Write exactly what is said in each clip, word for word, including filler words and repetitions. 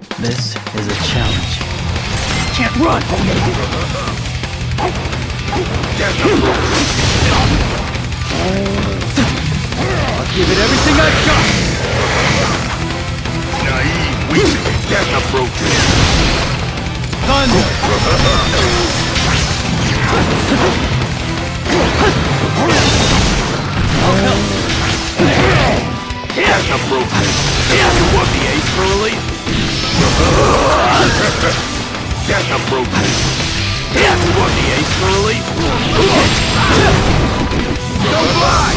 This is a challenge. Can't run! I'll give it everything I've got! Naive, weak, death approaches. Thunder! I'll help! Death approaches. You want the ace for relief? Death approaches. You want the ace for relief? Don't fly!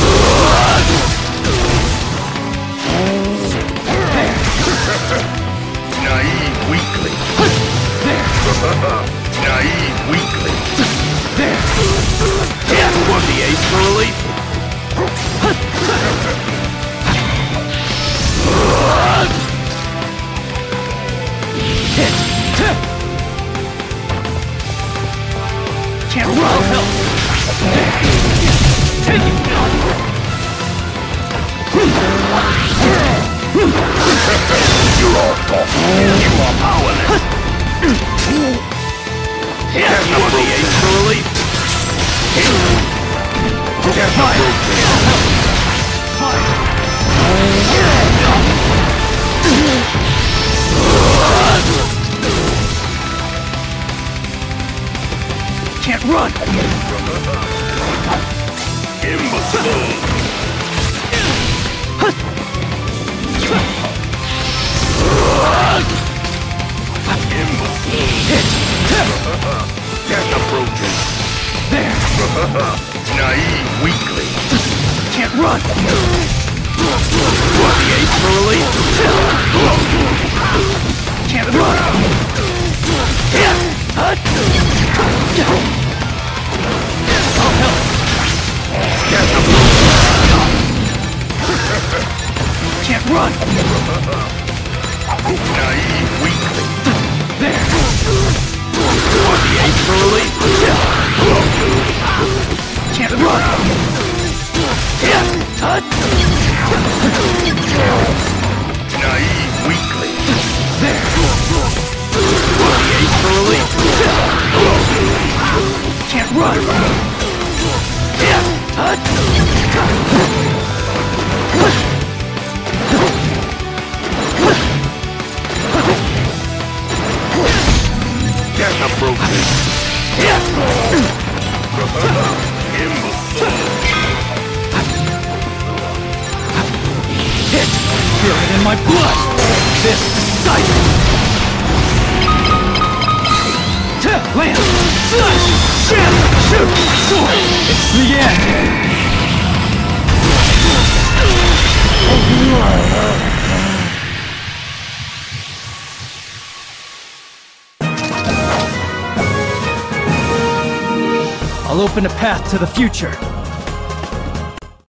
Naive weakling. Naive weakling. You want the ace for relief? Hit! Can't run! I'll help! Take it! You're all talk. You are powerless. You want the ace for relief? Death approaches. Can't run! Imbecile! Imbecile! Hit! Death approaches. There! Naive weakling. Can't run! Want the ace for relief? Can't run! I'll help! Death approaches. Can't run! Naive weakling. There! Want the ace for relief? Can't run! Naive weakling. There! Want the ace for relief? Can't run! Death approaches. Imbecile. Hit! Feel it in my blood! This sight! Land! Slash! Jam! Shoot! Sword! It's the end! I'll open a path to the future.